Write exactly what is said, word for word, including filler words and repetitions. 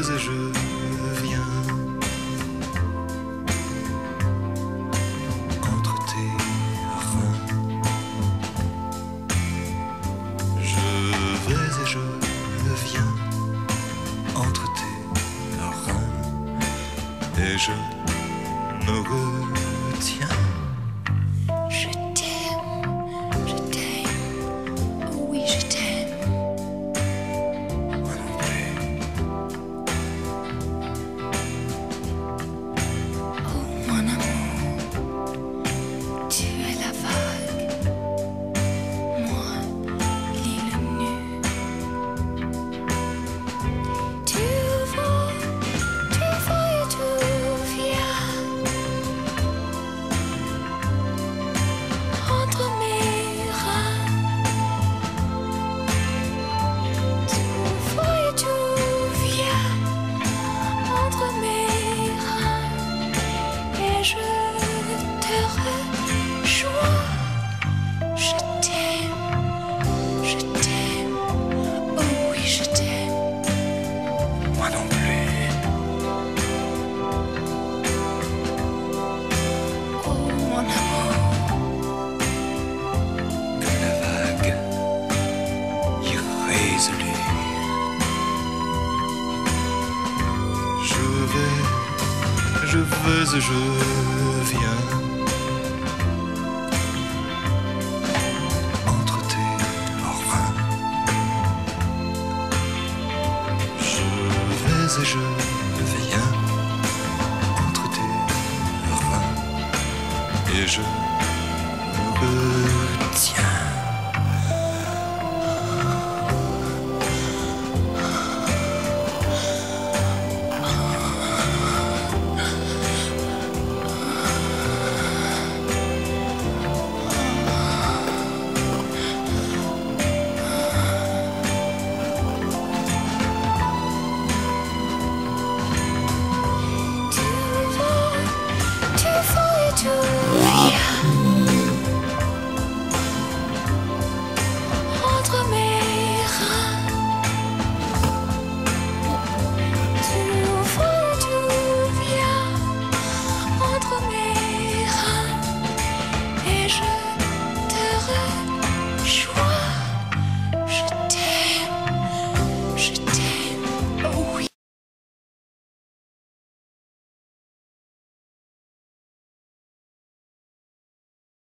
et je viens entre tes reins. Je vais et je viens entre tes reins et je me retiens. Je t'aime, je t'aime, oh oui je t'aime. Moi non plus. Oh mon amour, tu es la vague, moi l'île nue. Tu vas, tu vas et tu viens entre mes reins. Tu vas et tu viens entre mes reins et je te rejoins. Je t'aime, je t'aime, oh oui je t'aime. Moi non plus. Oh mon amour, Comme la vague irrésolue. Je vais, je vais et je viens entre tes reins. Je vais et je viens entre tes reins et je